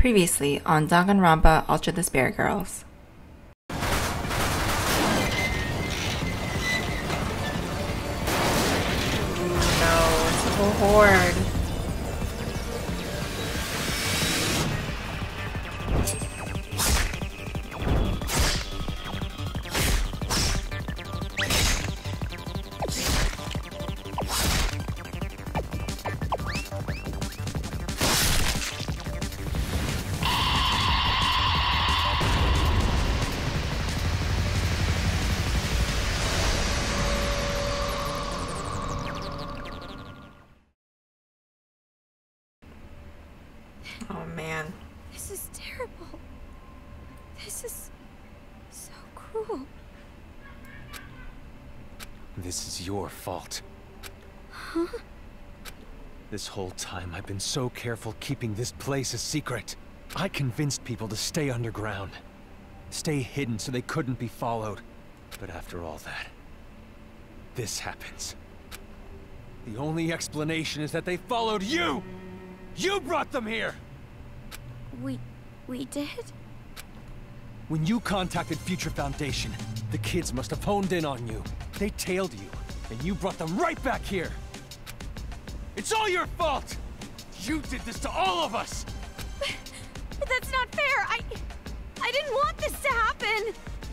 Previously on Danganronpa Ultra the Spirit Girls. No, it's a whole horde. Oh man. This is terrible. This is so cruel. This is your fault. Huh? This whole time I've been so careful keeping this place a secret. I convinced people to stay underground. Stay hidden so they couldn't be followed. But after all that, this happens. The only explanation is that they followed you! You brought them here! We did? When you contacted Future Foundation, the kids must have honed in on you. They tailed you, and you brought them right back here. It's all your fault! You did this to all of us! But that's not fair! I didn't want this to happen!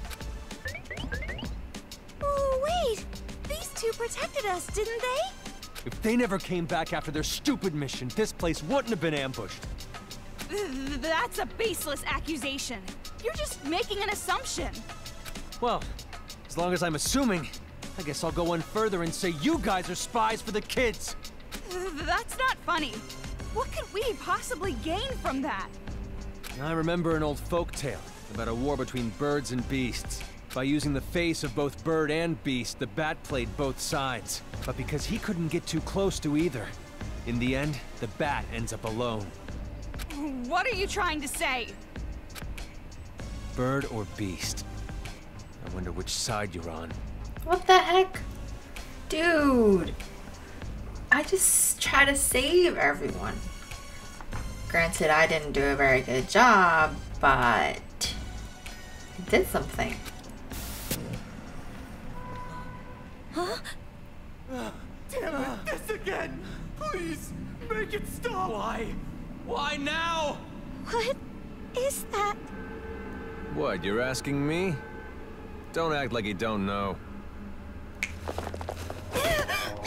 Oh, wait! These two protected us, didn't they? If they never came back after their stupid mission, this place wouldn't have been ambushed. That's a baseless accusation. You're just making an assumption. Well, as long as I'm assuming, I guess I'll go one further and say you guys are spies for the kids. That's not funny. What could we possibly gain from that? I remember an old folk tale about a war between birds and beasts. By using the face of both bird and beast, the bat played both sides. But because he couldn't get too close to either, in the end, the bat ends up alone. What are you trying to say? Bird or beast? I wonder which side you're on. What the heck? Dude! I just try to save everyone. Granted, I didn't do a very good job, but it did something. Huh? Damn it, this again! Please, make it stop! Why? Why now? What is that? What, you're asking me? Don't act like you don't know. Hey!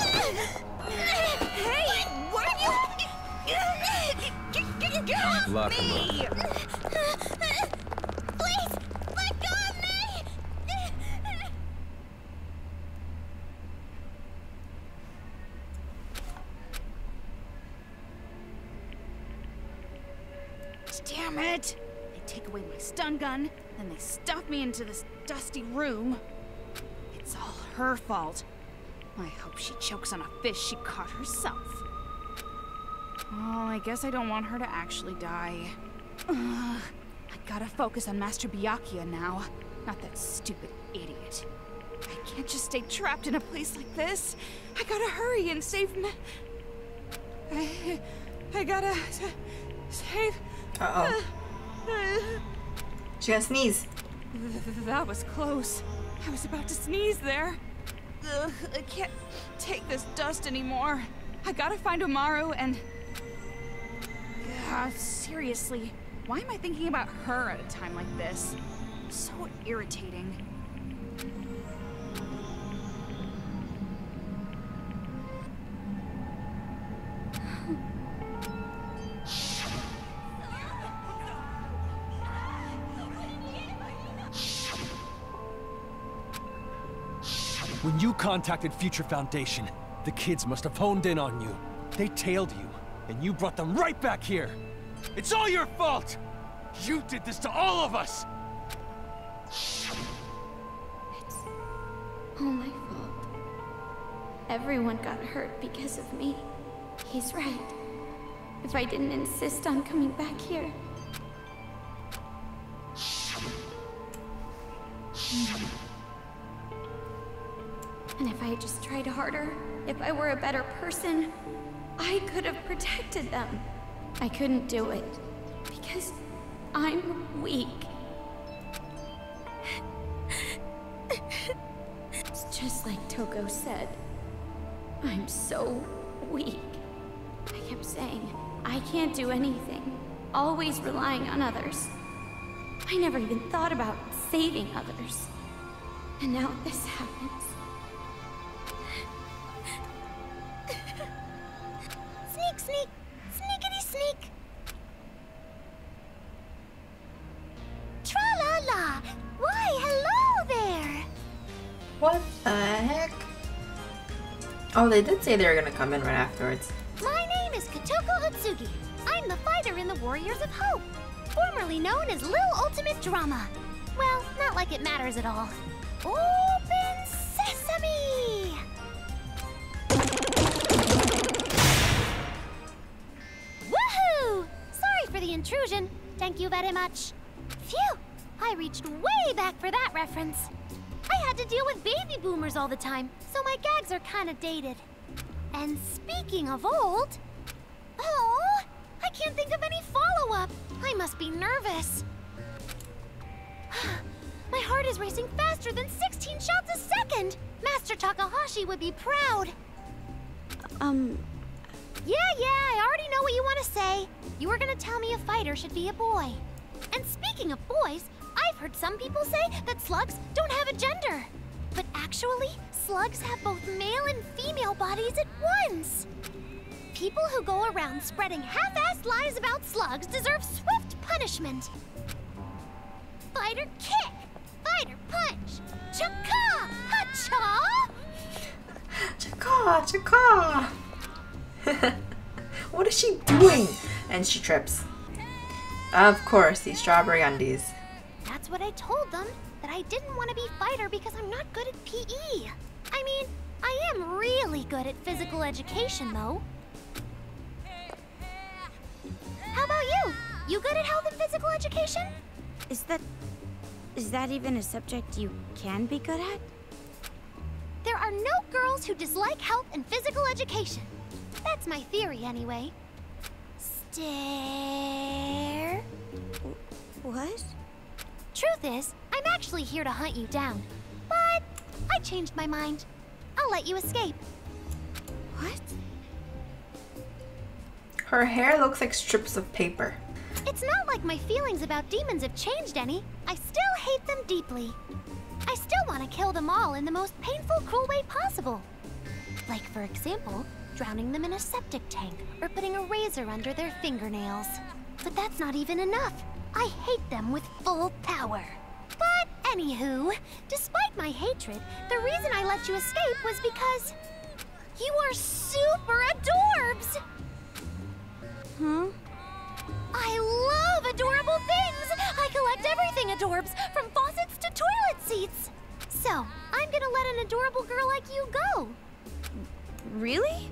What are you... Get off Lock him me! Please! Let go of me! Damn it! They take away my stun gun, then they stuff me into this dusty room. It's all her fault. I hope she chokes on a fish she caught herself. Oh, I guess I don't want her to actually die. I gotta focus on Master Byakuya now, not that stupid idiot. I can't just stay trapped in a place like this. I gotta hurry and save I gotta save... Uh-oh. She gonna sneeze. That was close. I was about to sneeze there. Ugh, I can't take this dust anymore. I gotta find Umaru and... seriously, why am I thinking about her at a time like this? So irritating. When you contacted Future Foundation, the kids must have honed in on you. They tailed you, and you brought them right back here. It's all your fault! You did this to all of us! It's all my fault. Everyone got hurt because of me. He's right. If I didn't insist on coming back here... And if I had just tried harder, if I were a better person, I could have protected them. I couldn't do it, because I'm weak. It's just like Toko said. I'm so weak. I kept saying, I can't do anything. Always relying on others. I never even thought about saving others. And now this happens. Sneak, sneak! Sneakity sneak! Tra-la-la! Why, hello there! What the heck? Oh, they did say they were gonna come in right afterwards. My name is Kotoko Hatsugi. I'm the fighter in the Warriors of Hope, formerly known as Lil Ultimate Drama. Well, not like it matters at all. Open sesame! Woohoo! Sorry for the intrusion. Thank you very much. Phew! I reached way back for that reference. I had to deal with baby boomers all the time, so my gags are kinda dated. And speaking of old... Oh, I can't think of any follow-up. I must be nervous. My heart is racing faster than 16 shots a second. Master Takahashi would be proud. Yeah, I already know what you want to say. You were gonna tell me a fighter should be a boy. And speaking of boys, I've heard some people say that slugs don't have a gender. But actually, slugs have both male and female bodies at once. People who go around spreading half-assed lies about slugs deserve swift punishment. Fighter kick! Fighter punch! Chaka! Hacha! Chaka! What is she doing? And she trips. Of course, these strawberry undies. That's what I told them, that I didn't want to be fighter because I'm not good at PE. I mean, I am really good at physical education, though. How about you? You good at health and physical education? Is that even a subject you can be good at? There are no girls who dislike health and physical education. That's my theory, anyway. Stare. What? Truth is, I'm actually here to hunt you down. But I changed my mind. I'll let you escape. What? Her hair looks like strips of paper. It's not like my feelings about demons have changed any. I still hate them deeply. I still want to kill them all in the most painful, cruel way possible. Like, for example, drowning them in a septic tank or putting a razor under their fingernails. But that's not even enough. I hate them with full power. But anywho, despite my hatred, the reason I let you escape was because you are super adorbs! Huh? I love adorable things! I collect everything adorbs, from faucets to toilet seats! So, I'm gonna let an adorable girl like you go. Really?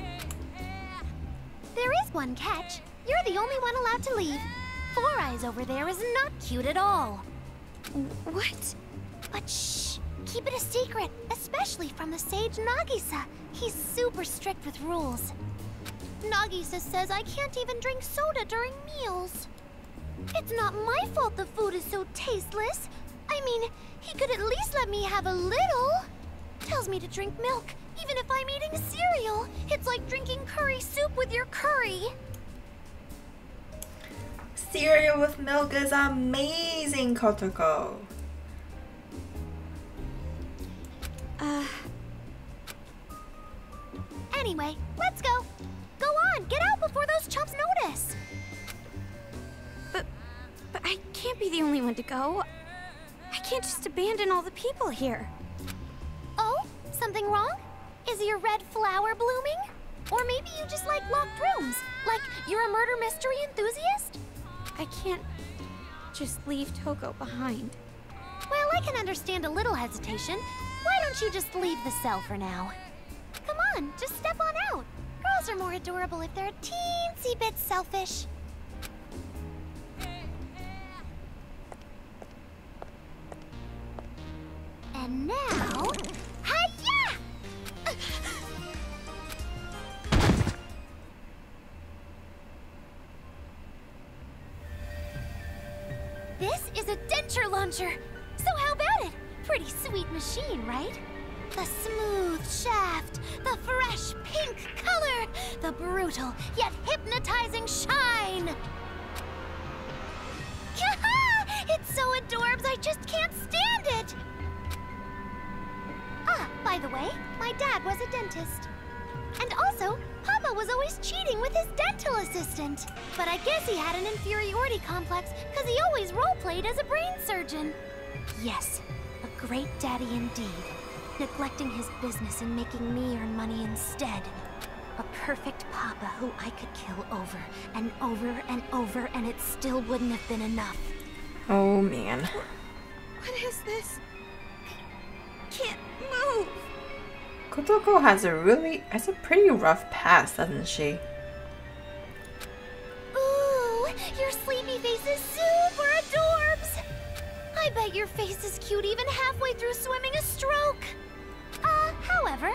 There is one catch. You're the only one allowed to leave. Four Eyes over there is not cute at all. What? But shh! Keep it a secret, especially from the sage Nagisa. He's super strict with rules. Nagisa says I can't even drink soda during meals. It's not my fault the food is so tasteless. I mean, he could at least let me have a little. Tells me to drink milk, even if I'm eating cereal. It's like drinking curry soup with your curry. Cereal with milk is amazing, Kotoko. Anyway, let's go. Go on, get out before those chumps notice. But I can't be the only one to go. I can't just abandon all the people here. Oh, something wrong? Is your red flower blooming? Or maybe you just like locked rooms, like you're a murder mystery enthusiast? I can't just leave Toko behind. Well, I can understand a little hesitation. Why don't you just leave the cell for now? Come on, just step on out. Girls are more adorable if they're a teensy bit selfish. And now... Hi-ya! This is a denture launcher. So how about it? Pretty sweet machine, right? The smooth shaft, the fresh pink color, the brutal yet hypnotizing shine. It's so adorbs, I just can't stand it. Ah, by the way, my dad was a dentist. And also, Papa was always cheating with his dental assistant. But I guess he had an inferiority complex because he always role-played as a brain surgeon. Yes, a great daddy indeed. Neglecting his business and making me earn money instead. A perfect Papa who I could kill over and over and over, and it still wouldn't have been enough. Oh man. What is this? I can't move. Kotoko has a pretty rough past, doesn't she? Ooh, your sleepy face is super adorbs. I bet your face is cute even halfway through swimming a stroke. However,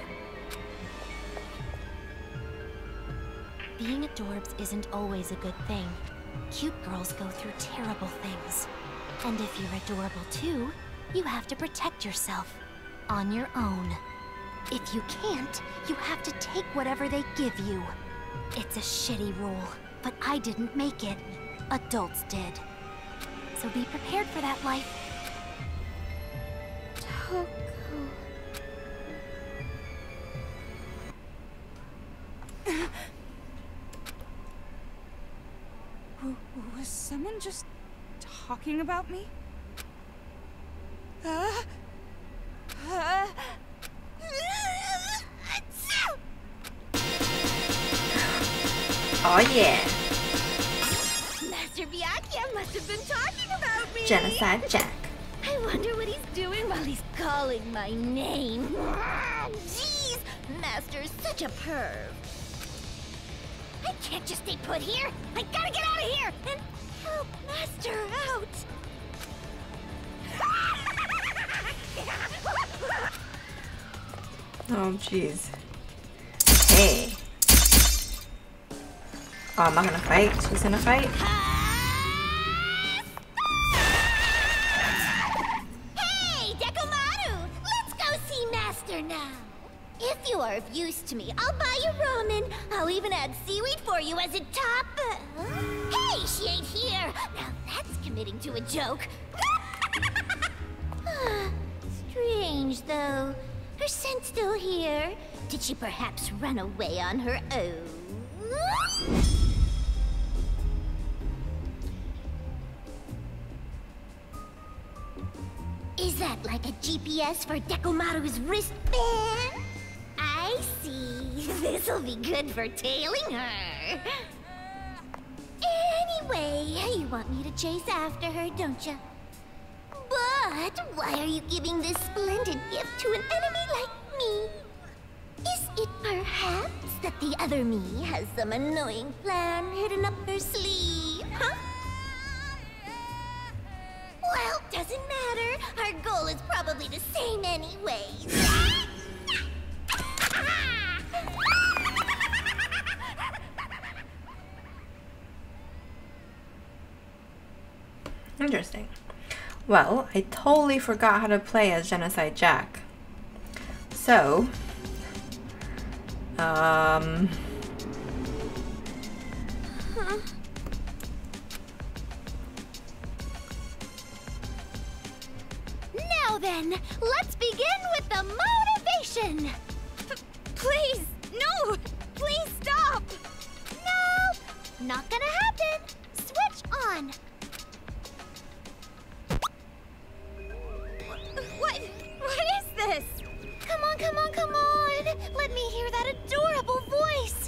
being adorbs isn't always a good thing. Cute girls go through terrible things. And if you're adorable too, you have to protect yourself. On your own. If you can't, you have to take whatever they give you. It's a shitty rule, but I didn't make it. Adults did. So be prepared for that life. Toko. Was someone just talking about me? Oh yeah. Master Byakuya must have been talking about me. Genocide Jack. I wonder what he's doing while he's calling my name. Jeez, Master's such a perv. I can't just stay put here. I gotta get out of here and help Master out. Oh jeez. Hey. Oh, I'm not gonna fight. She's gonna fight. Hey, Dekomaru! Let's go see Master now. If you are of use to me, I'll buy you ramen. I'll even add seaweed for you as a top. Hey, she ain't here. Now that's committing to a joke. Strange, though. Her scent's still here. Did she perhaps run away on her own? Is that like a GPS for Dekomaru's wristband? I see. This'll be good for tailing her. Anyway, you want me to chase after her, don't you? But why are you giving this splendid gift to an enemy like me? Is it perhaps that the other me has some annoying plan hidden up her sleeve, huh? Well, doesn't matter. Our goal is probably the same anyways. Interesting. Well, I totally forgot how to play as Genocide Jack. So, Now then, let's begin with the motivation. Please, no! Please stop! No, not gonna happen. Switch on. What is this? Come on, come on, come on. Let me hear that adorable voice.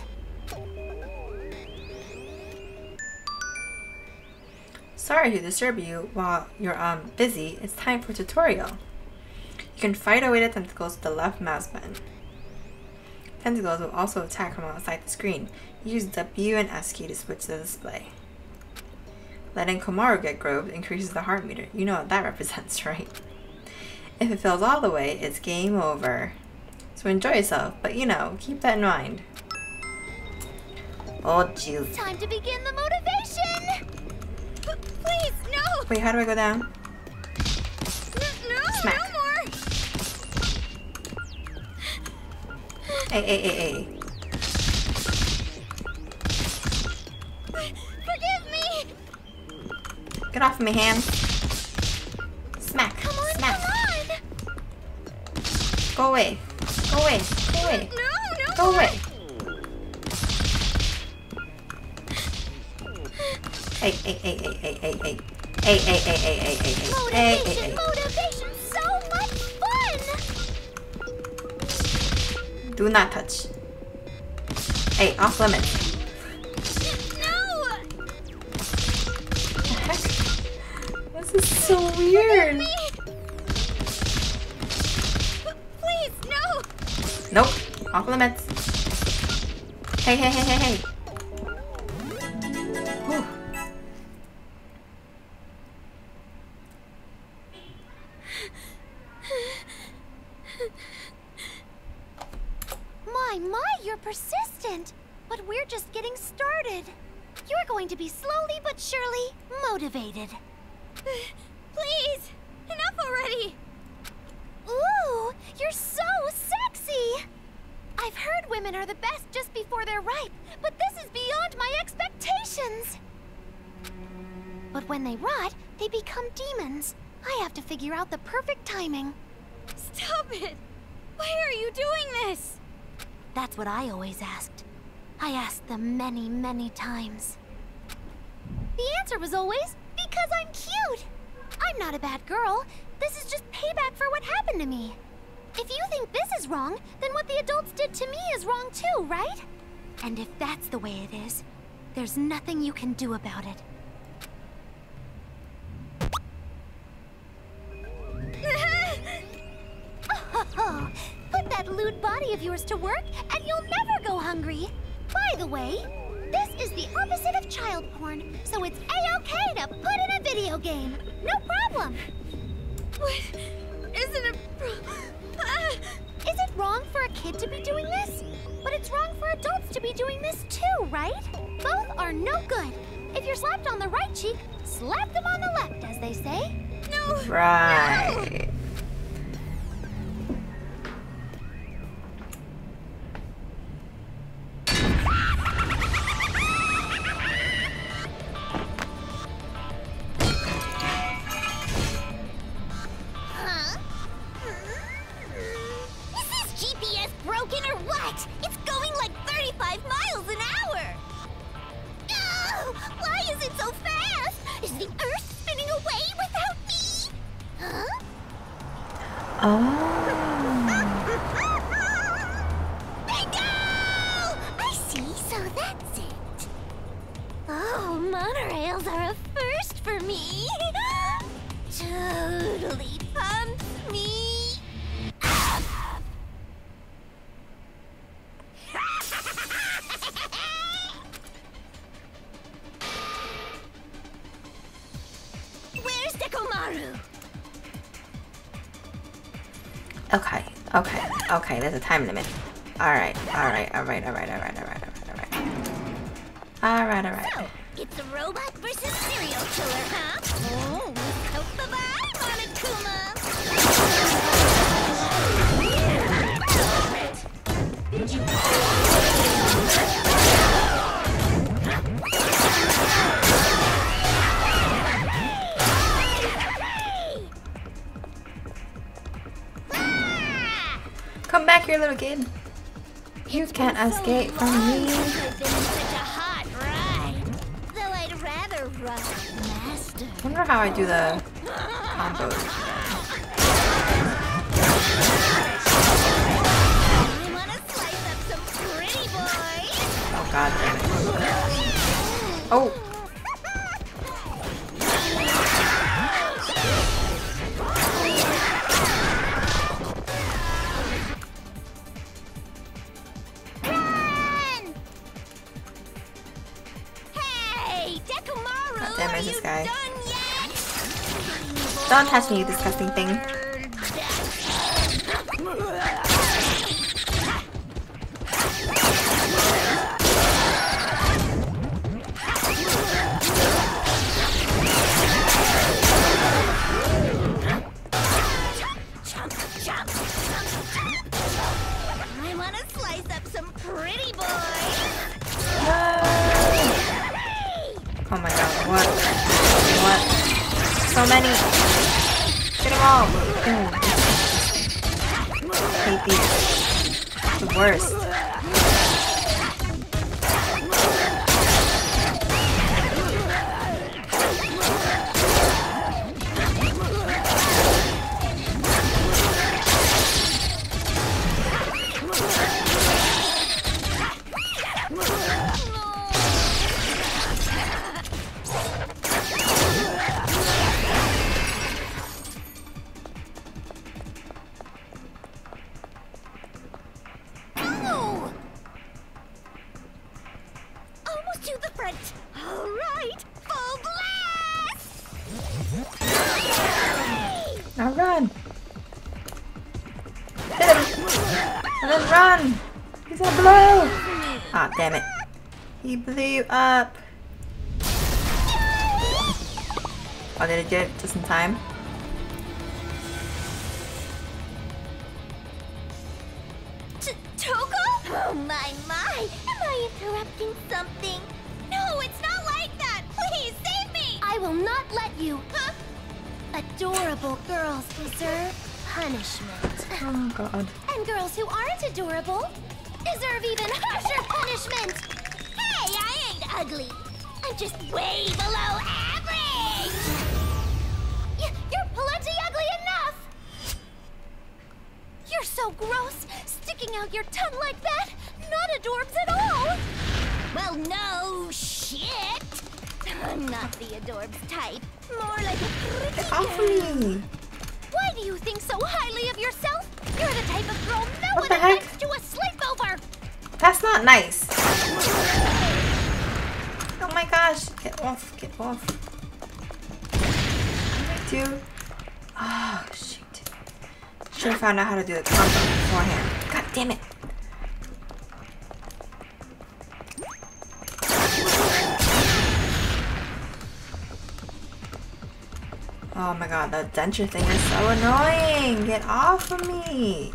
sorry to disturb you while you're busy. It's time for tutorial. You can fight away the tentacles with the left mouse button. Tentacles will also attack from outside the screen. Use W and S key to switch the display. Letting Komaru get groped increases the heart meter. You know what that represents, right? If it fills all the way, it's game over. So enjoy yourself, but you know, keep that in mind. Oh jeez. Time to begin the motivation. Please, no! Wait, how do I go down? No, Smack. no more. Hey. Forgive me. Get off of me, hand. Smack. Come on, Smack. come on. Go away. Go away. Go away. No, no. Go away. Hey. Motivation, so much fun. Do not touch. Hey, off limits. No. What the heck? This is so weird. Please, no. Nope. Off limits. Hey. Whew. My, you're persistent. But we're just getting started. You're going to be slowly but surely motivated. Please, enough already. Ooh, you're so sexy. I've heard women are the best just before they're ripe, but this is beyond my expectations. But when they rot, they become demons. I have to figure out the perfect timing. Stop it! Why are you doing this? That's what I always asked. I asked them many, many times. The answer was always, because I'm cute. I'm not a bad girl. This is just payback for what happened to me. If you think this is wrong, then what the adults did to me is wrong too, right? And if that's the way it is, there's nothing you can do about it. Oh, put that lewd body of yours to work, and you'll never go hungry. By the way, this is the opposite of child porn, so it's a-okay to put in a video game. No problem. What? Isn't it... Is it wrong for a kid to be doing this? But it's wrong for adults to be doing this too, right? Both are no good. If you're slapped on the right cheek, slap them on the left, as they say. No. Right. No. Okay, there's a time limit. Alright. So, it's a robot versus serial killer, huh? Oh, hope the vibe on it, Kuma! Come back here, little kid. You can't escape from me. I've been such a hot ride. Though I'd rather run master. I wonder how I do the combos. I wanna slice up some pretty boys. Oh god damn it. Oh! This guy. Don't touch me, you disgusting thing. what? So many. Get them all. I hate these. The worst. Now run! Hit him! And then run! He's gonna blow! Ah, damn it. He blew up. Oh, did it do it just in time? Togo? Oh my! Am I interrupting something? No, it's not like that! Please, save me! I will not let you. Huh? Adorable girls deserve punishment. Oh god. And girls who aren't adorable deserve even harsher punishment. Hey, I ain't ugly. I'm just way below average. You're plenty ugly enough. You're so gross, sticking out your tongue like that. Not adorbs at all. Well, no shit. I'm not the adorbs type. More like a pretty Get off girl. me! Why do you think so highly of yourself? You're the type of girl no What one the heck? invites to a sleepover. That's not nice. Oh my gosh. Get off. Get off. Dude. Oh, shoot. Should have found out how to do the combo beforehand. God damn it. Oh my god, the denture thing is so annoying! Get off of me!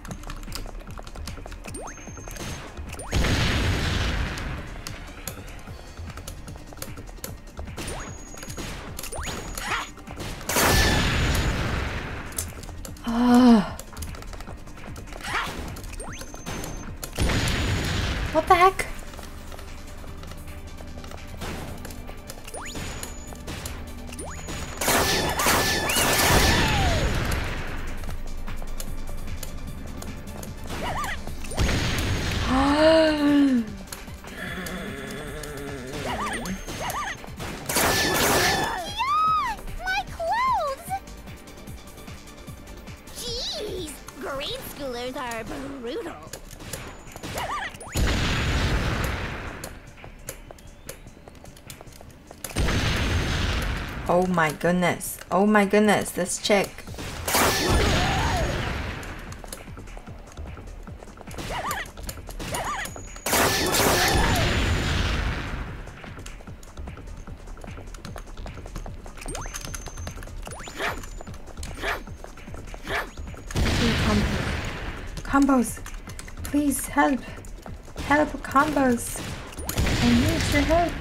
Oh. What the heck? My clothes! Jeez, grade schoolers are brutal. Oh my goodness. Oh my goodness, this chick. Combos. Please help. Help combos. I need your help.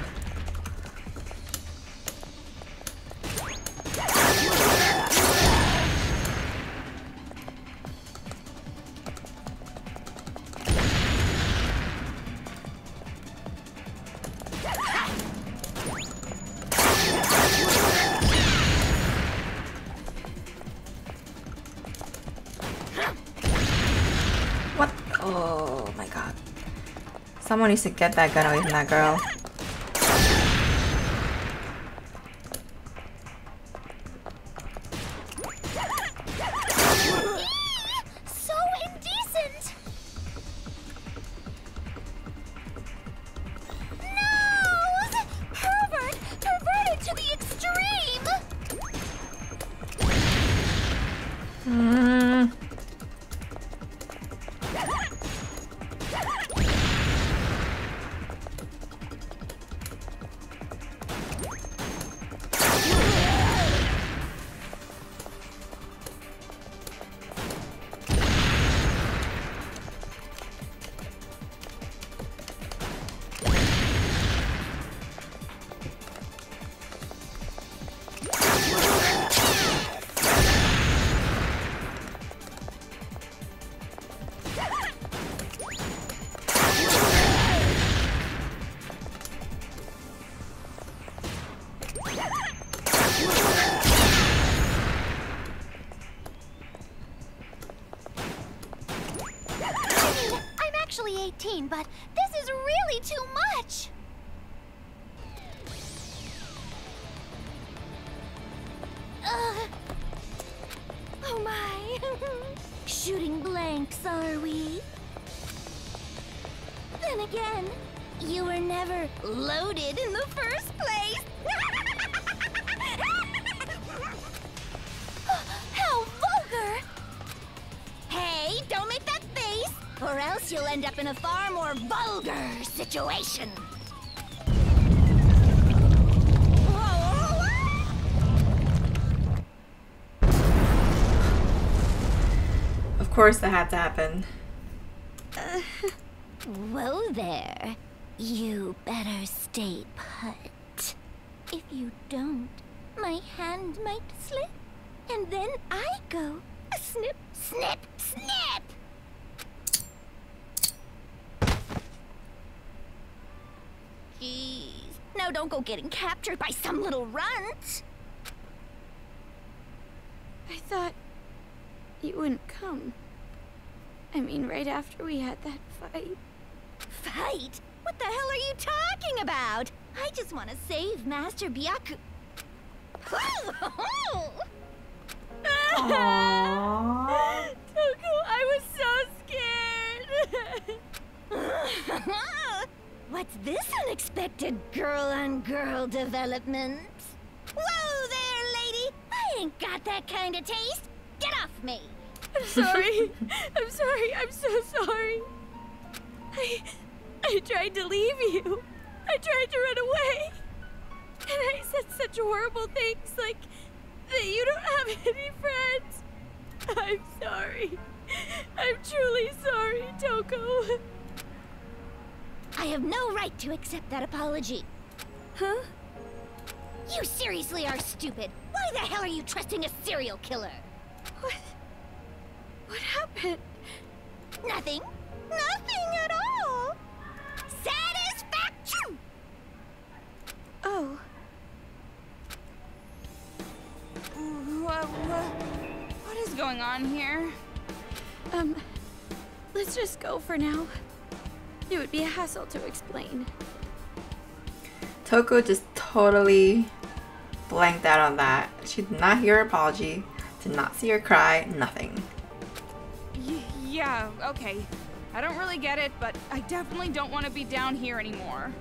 What? Oh my god. Someone needs to get that gun away from that girl. So indecent! No! Pervert! Perverted to the extreme! 18, but this is really too much. Oh my. Shooting blanks, are we? Then again, you were never loaded in the first place. How vulgar! Hey, don't make that face, or else you'll end up in a far more vulgar situation. Of course that had to happen. Whoa there. You better stay put. If you don't, my hand might slip, and then I go snip, snip, snip! Jeez. Now don't go getting captured by some little runt. I thought you wouldn't come. I mean, right after we had that fight. Fight? What the hell are you talking about? I just want to save Master Byaku. Aww. Toko, I was so scared. What's this unexpected girl-on-girl development? Whoa there, lady! I ain't got that kind of taste. Get off me! I'm sorry. I'm sorry. I'm so sorry. I tried to leave you. I tried to run away. And I said such horrible things like that you don't have any friends. I'm sorry. I'm truly sorry, Toko. I have no right to accept that apology. Huh? You seriously are stupid. Why the hell are you trusting a serial killer? What happened? Nothing. Nothing at all. Satisfaction! Oh. What is going on here? Let's just go for now. It would be a hassle to explain. Toko just totally blanked out on that. She did not hear her apology, did not see her cry, nothing. Yeah, okay. I don't really get it, but I definitely don't want to be down here anymore.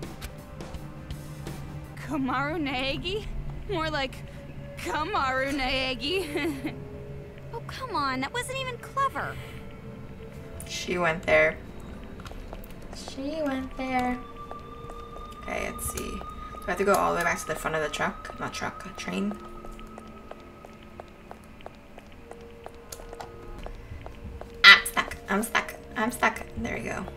Komaru Naegi? More like Kamaru Naegi. Oh, come on. That wasn't even clever. She went there. She went there. Okay, let's see. Do I have to go all the way back to the front of the truck? Not truck, train. I'm stuck. I'm stuck. There we go.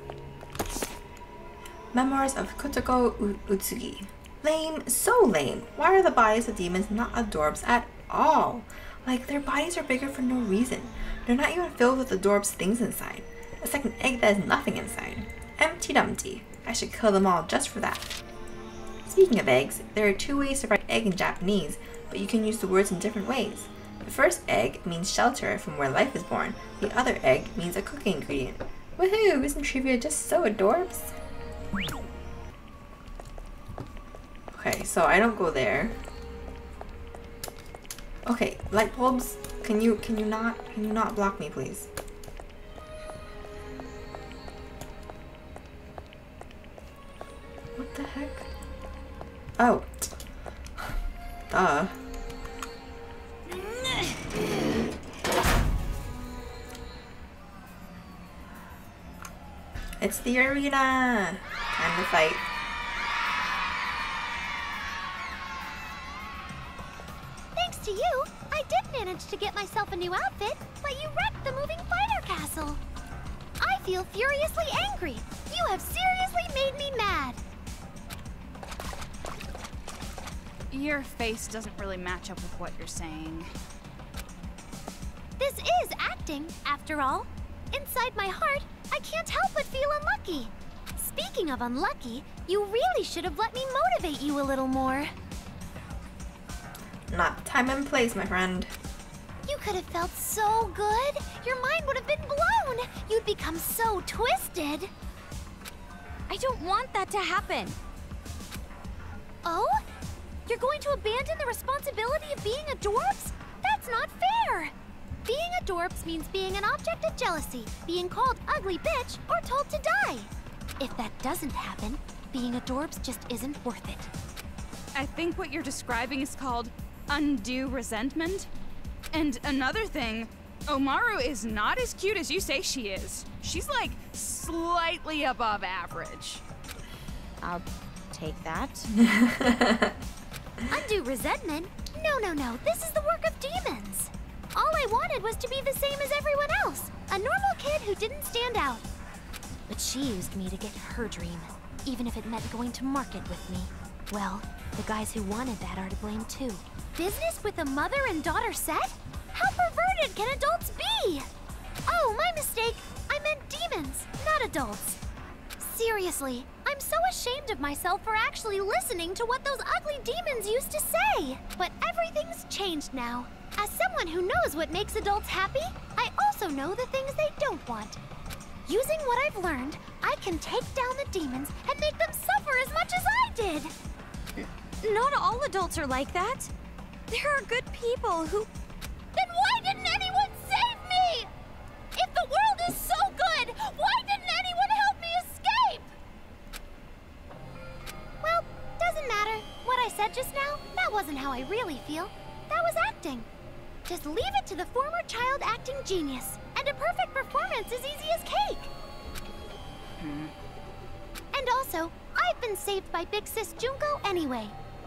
Memoirs of Kotoko Utsugi. Lame. So lame. Why are the bodies of demons not adorbs at all? Like, their bodies are bigger for no reason. They're not even filled with adorbs things inside. It's like an egg that has nothing inside. Empty dumpty. I should kill them all just for that. Speaking of eggs, there are 2 ways to write egg in Japanese, but you can use the words in different ways. The first egg means shelter from where life is born. The other egg means a cooking ingredient. Woohoo! Isn't trivia just so adorbs? Okay, so I don't go there. Okay, light bulbs, can you not block me, please? What the heck? Oh. Duh. It's the arena! Time to fight. Thanks to you, I did manage to get myself a new outfit, but you wrecked the moving fighter castle. I feel furiously angry. You have seriously made me mad. Your face doesn't really match up with what you're saying. This is acting, after all. Inside my heart, I can't help but feel unlucky. Speaking of unlucky, you really should have let me motivate you a little more. Not time and place, my friend. You could have felt so good. Your mind would have been blown. You'd become so twisted. I don't want that to happen. Oh? You're going to abandon the responsibility of being a Dorps? That's not fair! Being a Dorps means being an object of jealousy, being called ugly bitch, or told to die. If that doesn't happen, being a Dorps just isn't worth it. I think what you're describing is called undue resentment. And another thing, Omaru is not as cute as you say she is. She's like slightly above average. I'll take that. Undue resentment? No. This is the work of demons. All I wanted was to be the same as everyone else. A normal kid who didn't stand out. But she used me to get her dream, even if it meant going to market with me. Well, the guys who wanted that are to blame too. Business with a mother and daughter set? How perverted can adults be? Oh, my mistake. I meant demons, not adults. Seriously, I'm so ashamed of myself for actually listening to what those ugly demons used to say. But everything's changed now. As someone who knows what makes adults happy, I also know the things they don't want. Using what I've learned, I can take down the demons and make them suffer as much as I did. Not all adults are like that. There are good people who... Then why didn't anyone save me? If the world is so good, why didn't anyone help me escape? Well, doesn't matter. What I said just now, that wasn't how I really feel. That was acting. Just leave it to the former child acting genius, and a perfect performance is easy as cake. And also, I've been saved by Big Sis Junko anyway.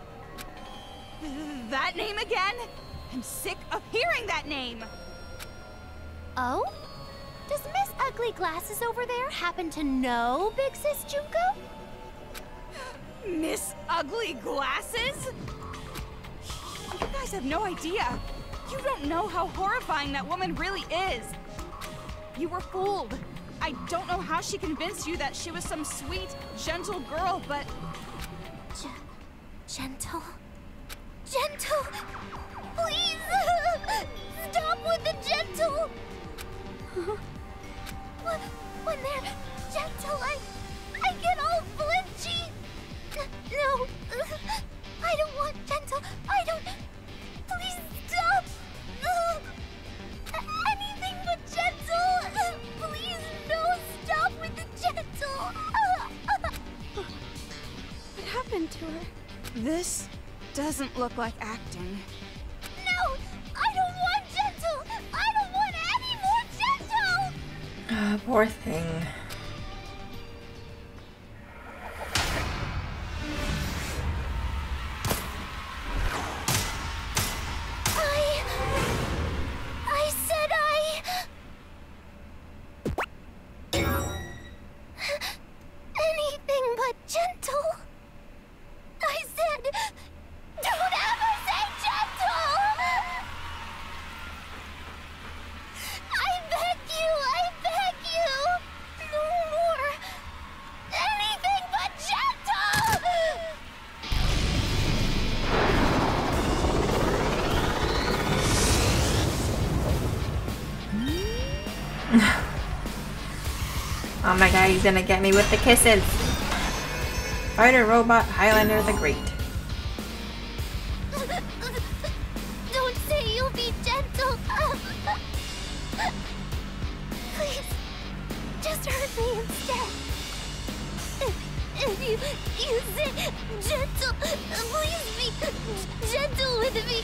That name again? I'm sick of hearing that name! Oh? Does Miss Ugly Glasses over there happen to know Big Sis Junko? Miss Ugly Glasses? You guys have no idea. You don't know how horrifying that woman really is. You were fooled. I don't know how she convinced you that she was some sweet, gentle girl, but... Gentle? Gentle! Please! Stop with the gentle! When they're gentle, I get all flinchy! No! I don't want gentle! I don't... Please stop! Anything but gentle! Please, no! Stop with the gentle! What happened to her? this doesn't look like acting. No! I don't want gentle! I don't want any more gentle! Poor thing. I said anything but gentle. I said, don't ever say gentle! I beg you, no more. Anything but gentle! Oh my god, he's gonna get me with the kisses. Fighter Robot Highlander the Great. Don't say you'll be gentle. Please, just hurt me instead. If you say gentle, please be gentle with me.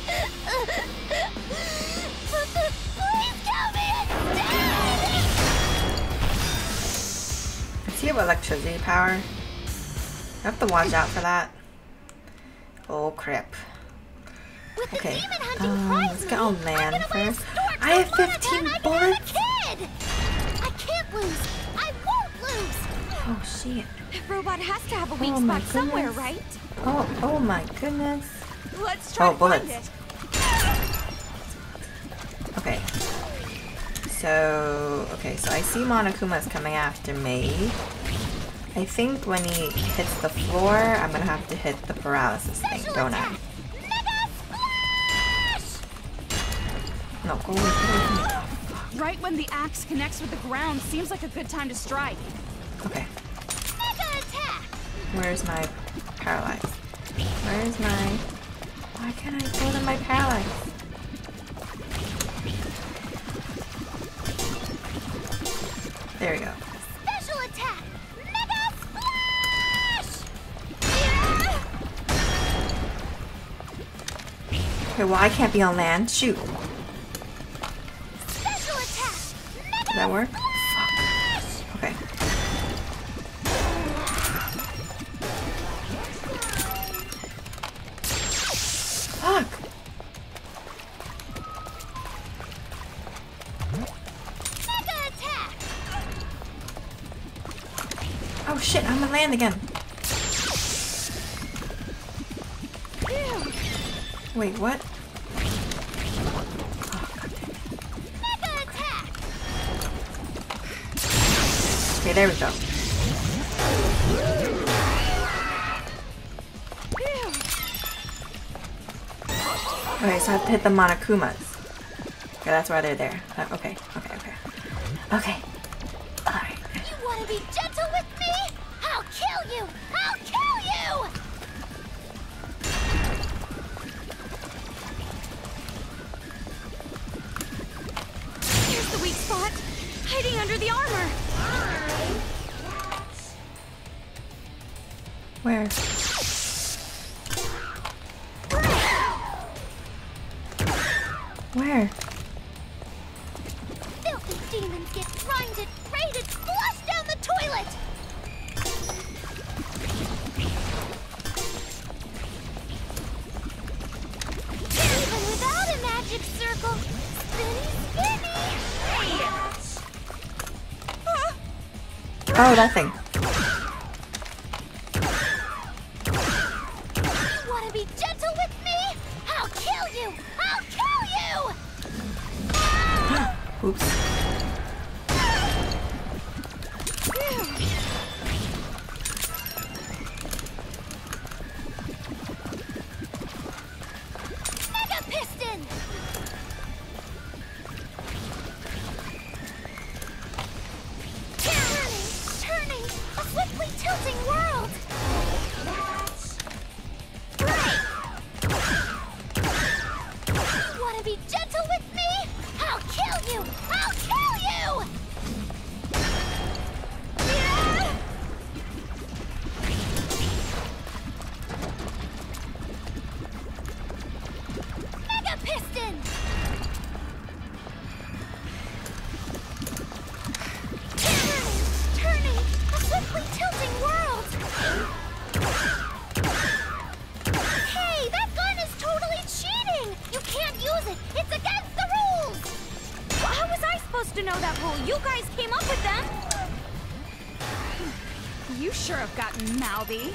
Please kill me instead. Does he have electricity power? I have to watch out for that. Oh crap. With the Okay, demon hunting prize let's get on money, land I'm gonna wear a first. stork I have to Monica 15 and I can have a bullets. kid. I can't lose. I won't lose. Oh shit. That robot has to have a weak Oh my spot somewhere, goodness. right? Oh my goodness. Let's try Oh, to find bullets. it. Okay. So I see Monokuma's coming after me. I think when he hits the floor, I'm gonna have to hit the paralysis thing, don't I? Mega splash! No, go away, get away from me. Oh, Right when the axe connects with the ground seems like a good time to strike. okay. Mega attack! Where's my paralyze? Where's my... Why can't I go to my paralyze? There we go. Special attack! Mega splash! Yeah! Okay, well I can't be on land. Shoot. Special attack! Mega Did that work? splash! Okay. Fuck! Mega attack! Oh shit, I'm on land again. Wait, what? Mega attack! Okay, there we go. Okay, so I have to hit the Monokumas. Okay, that's why they're there. Okay. Okay. Alright. You wanna be gentle with me? I'll kill you! I'll kill you! Here's the weak spot. Hiding under the armor. Where? Where? Filthy demons get grinded, raided, flushed down the toilet! Even without a magic circle, spinny, spinny! Oh, that thing. You wanna be gentle with me? I'll kill you! I'll kill you! Oops. Mega piston! Turning, a swiftly tilting world! Right! You wanna be gentle with me? I'll kill you! I'll kill you! Yeah! Mega piston! Turning, a swiftly tilting world! Hey, that gun is totally cheating! You can't use it! It's against the rules! Well, how was I supposed to know that rule? You guys came up with them. You sure have gotten mouthy.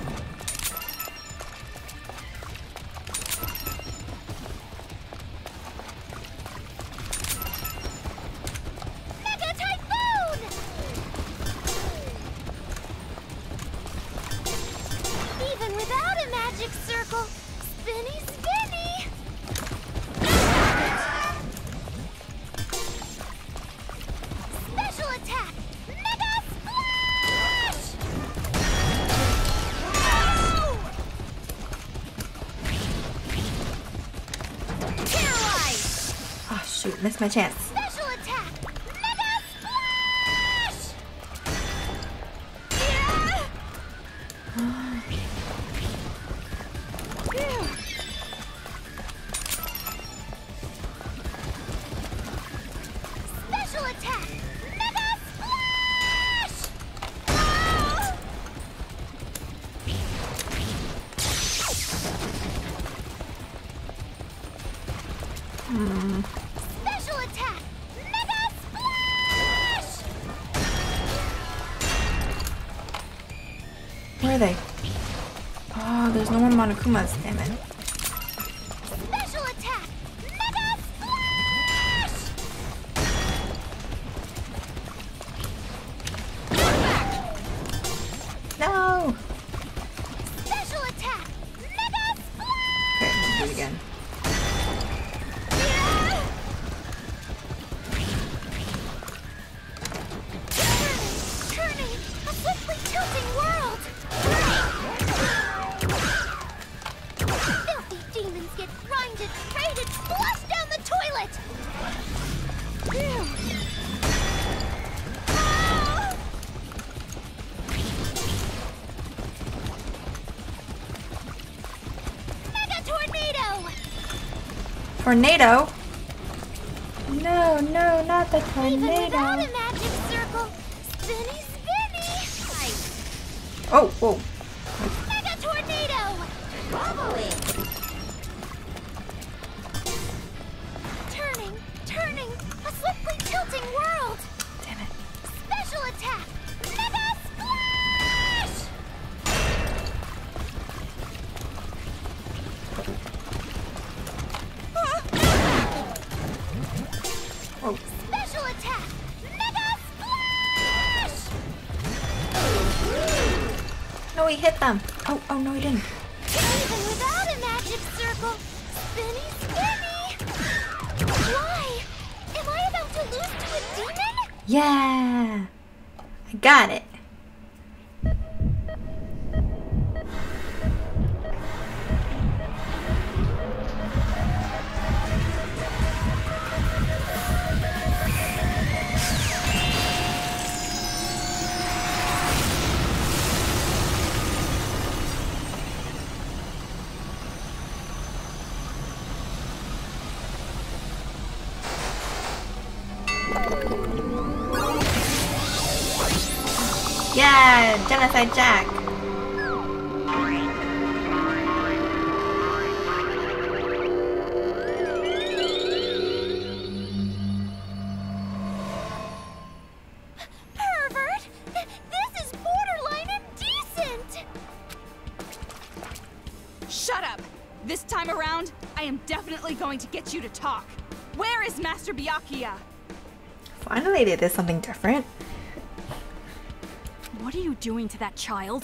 Mega typhoon! Even without a magic circle, spinny, spinny! Special attack! Mega splash! Terrorize! Oh shoot, missed my chance. Special attack! Mega splash! Yeah! Special attack! Mega splash! Ah! Special attack! Mega splash! Where are they? Oh, there's no more Monokumas, damn it. Special attack! Mega splash! No! Special attack! Mega splash! Okay, let's do it again. Yeah! find it, trade it, flush down the toilet! Phew. Ah! Mega tornado! Tornado? No, no, not the Even without tornado. a magic circle, spinny, spinny! Oh, whoa. Mega tornado! Bubbling! Turning, turning, a swiftly tilting world! Damn it. Special attack! Mega splash! Oh, Special attack! Mega splash! no, he hit them. Oh, oh, no, he didn't. Even without a magic circle, spinny, spinny! Why? Am I about to lose to a demon? Yeah. I got it. Yeah, Genocide Jack. Pervert! This is borderline indecent! Shut up! This time around, I am definitely going to get you to talk. Where is Master Byakuya? Finally, they did something different. What are you doing to that child?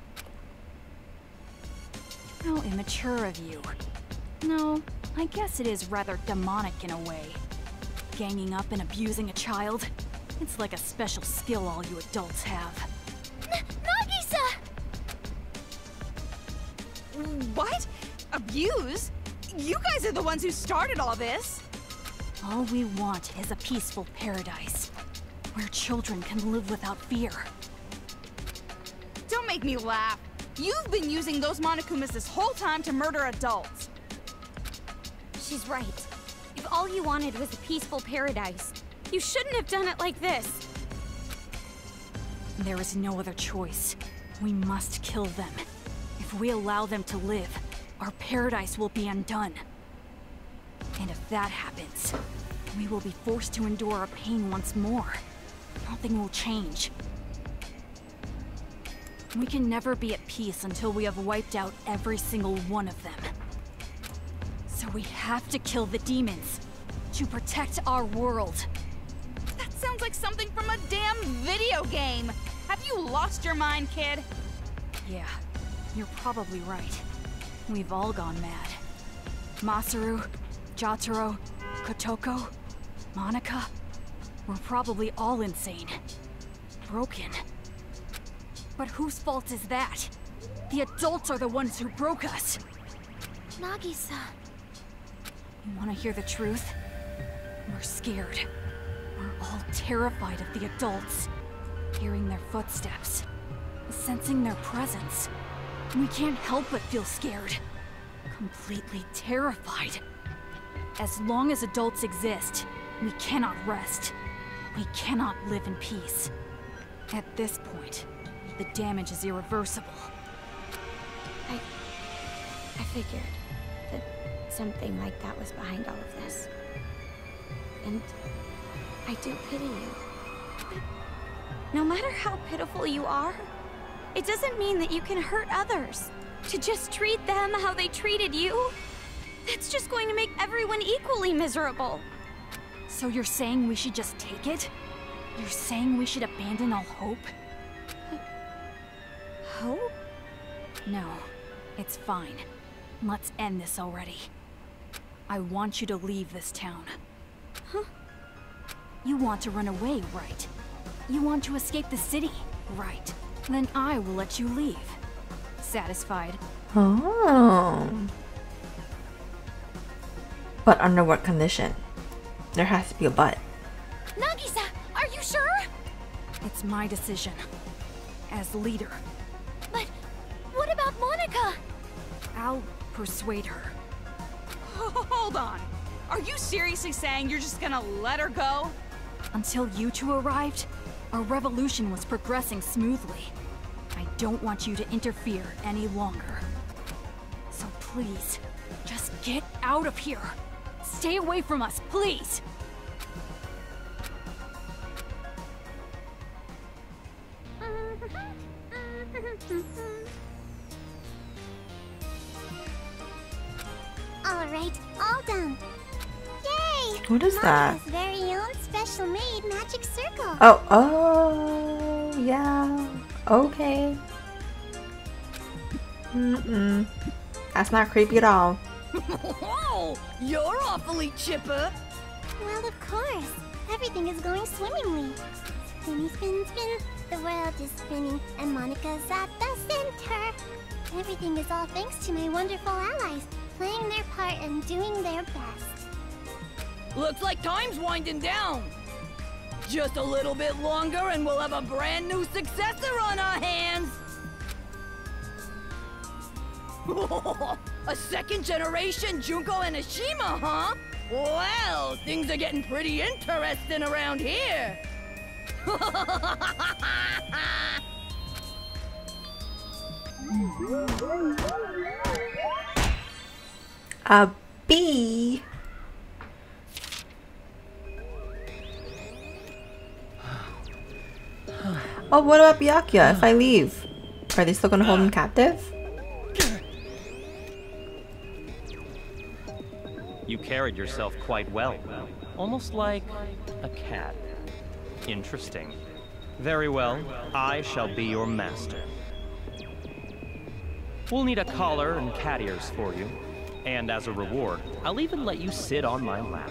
How immature of you. No, I guess it is rather demonic in a way. Ganging up and abusing a child. It's like a special skill all you adults have. Nagisa! What? Abuse? You guys are the ones who started all this. All we want is a peaceful paradise, where children can live without fear. Don't make me laugh. You've been using those Monokumas this whole time to murder adults. She's right. If all you wanted was a peaceful paradise, you shouldn't have done it like this. There is no other choice. We must kill them. If we allow them to live, our paradise will be undone. And if that happens, we will be forced to endure our pain once more. Nothing will change. We can never be at peace until we have wiped out every single one of them. So we have to kill the demons to protect our world. That sounds like something from a damn video game. Have you lost your mind, kid? Yeah, you're probably right. We've all gone mad. Masaru, Jotaro, Kotoko, Monica. We're probably all insane. Broken. But whose fault is that? The adults are the ones who broke us. Nagisa. You want to hear the truth? We're scared. We're all terrified of the adults. Hearing their footsteps. Sensing their presence. We can't help but feel scared. Completely terrified. As long as adults exist, we cannot rest. We cannot live in peace. At this point, the damage is irreversible. I figured that something like that was behind all of this. And I do pity you. But no matter how pitiful you are, it doesn't mean that you can hurt others. To just treat them how they treated you, that's just going to make everyone equally miserable. So you're saying we should just take it? You're saying we should abandon all hope? Hope? No, it's fine. Let's end this already. I want you to leave this town. Huh? You want to run away, right? You want to escape the city, right? Then I will let you leave. Satisfied? Oh. But under what condition? There has to be a but. Nagisa, are you sure? It's my decision. As leader. But what about Monica? I'll persuade her. Hold on. Are you seriously saying you're just gonna let her go? Until you two arrived, our revolution was progressing smoothly. I don't want you to interfere any longer. So please, just get out of here. Stay away from us, please. Alright, all done. Yay! What is that? Monica's very own special made magic circle. Oh, yeah. Okay. That's not creepy at all. Whoa! You're awfully chipper. Well, of course. Everything is going swimmingly. Spinny, spin, spin. The world is spinning, and Monica's at the center. Everything is all thanks to my wonderful allies, playing their part and doing their best. Looks like time's winding down. Just a little bit longer and we'll have a brand new successor on our hands. A second generation Junko and Ashima, huh? Well, things are getting pretty interesting around here. A bee. Oh, what about Byakuya if I leave? Are they still gonna hold him captive? You carried yourself quite well. Almost like a cat. Interesting. Very well, I shall be your master. We'll need a collar and cat ears for you. And as a reward, I'll even let you sit on my lap.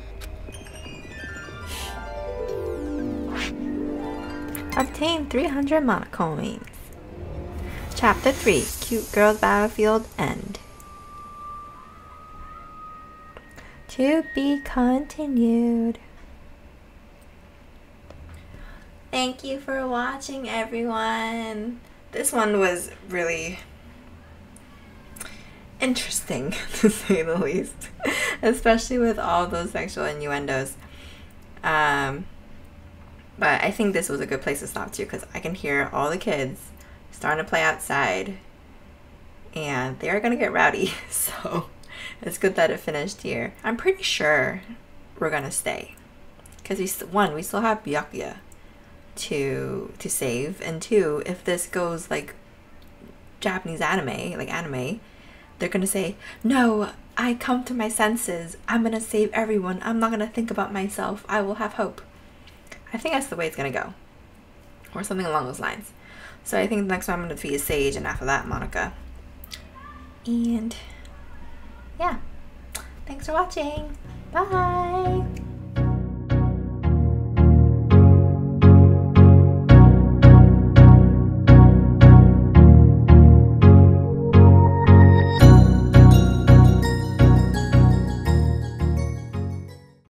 Obtain 300 mana coins. Chapter 3, Cute Girls Battlefield End. To be continued. Thank you for watching, everyone. This one was really interesting, to say the least. Especially with all those sexual innuendos. But I think this was a good place to stop too, because I can hear all the kids starting to play outside. And they are going to get rowdy. So it's good that it finished here. I'm pretty sure we're going to stay. Because we still have Byakuya to save. And two, if this goes like Japanese anime, they're going to say, no, I come to my senses. I'm going to save everyone. I'm not going to think about myself. I will have hope. I think that's the way it's going to go. Or something along those lines. So I think the next one I'm going to defeat is Sage, and after that, Monica. And yeah. Thanks for watching. Bye.